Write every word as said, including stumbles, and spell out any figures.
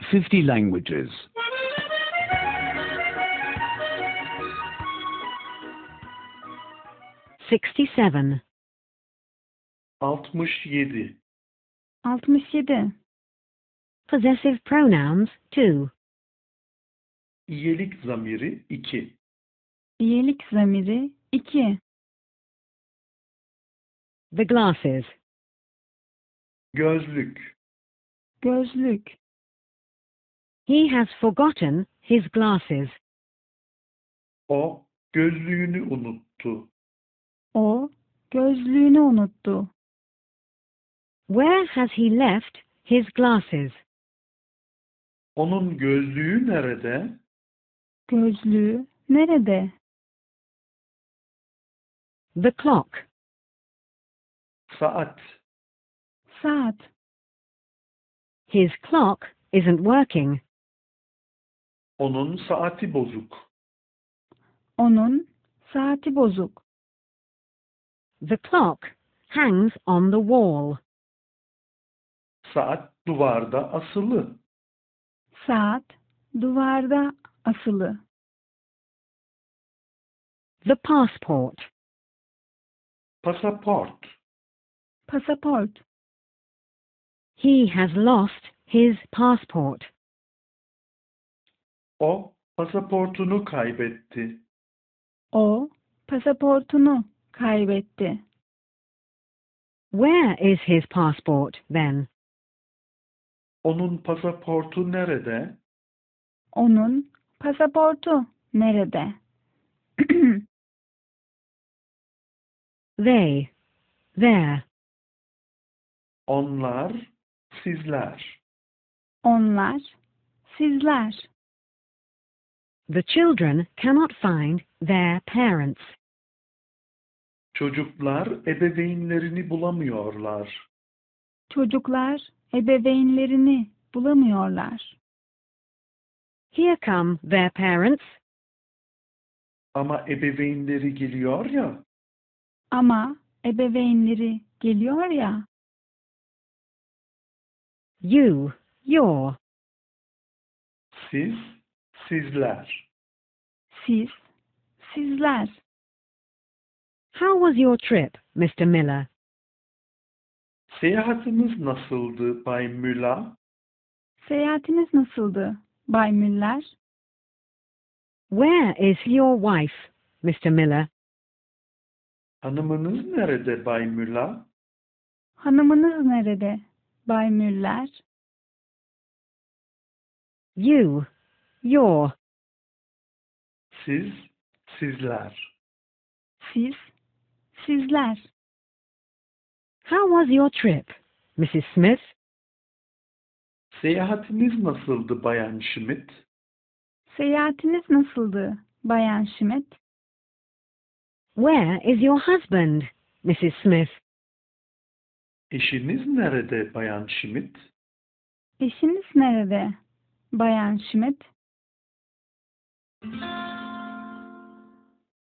fifty languages. Sixty-seven. altmış yedi. altmış yedi. Possessive pronouns two. İyelik zamiri iki. İyilik zamiri iki. The glasses. Gözlük. Gözlük. He has forgotten his glasses. O gözlüğünü unuttu. O gözlüğünü unuttu. Where has he left his glasses? Onun gözlüğü nerede? Gözlüğü nerede? The clock. Saat. Saat. His clock isn't working. Onun saati bozuk. Onun saati bozuk. The clock hangs on the wall. Saat duvarda asılı. Saat duvarda asılı. The passport. Pasaport. Pasaport. He has lost his passport. O pasaportunu kaybetti. O pasaportunu kaybetti. Where is his passport then? Onun pasaportu nerede? Onun pasaportu nerede? They. There. Onlar, sizler. Onlar, sizler. The children cannot find their parents. Çocuklar ebeveynlerini bulamıyorlar. Çocuklar ebeveynlerini bulamıyorlar. Here come their parents. Ama ebeveynleri geliyor ya. Ama ebeveynleri geliyor ya. You. Your. Siz, sizler. Siz, sizler. How was your trip, Mister Miller? Seyahatiniz nasıldı Bay Müller? Seyahatiniz nasıldı, Bay Müller? Where is your wife, Mister Miller? Hanımınız nerede Bay Müller? Hanımınız nerede, Bay Müller? You. Your. Siz, sizler. Siz, sizler. How was your trip, Missus Smith? Seyahatiniz nasıldı Bayan Schmidt? Seyahatiniz nasıldı, Bayan Schmidt? Where is your husband, Missus Smith? Eşiniz nerede Bayan Schmidt? Eşiniz nerede, Bayan Schmidt?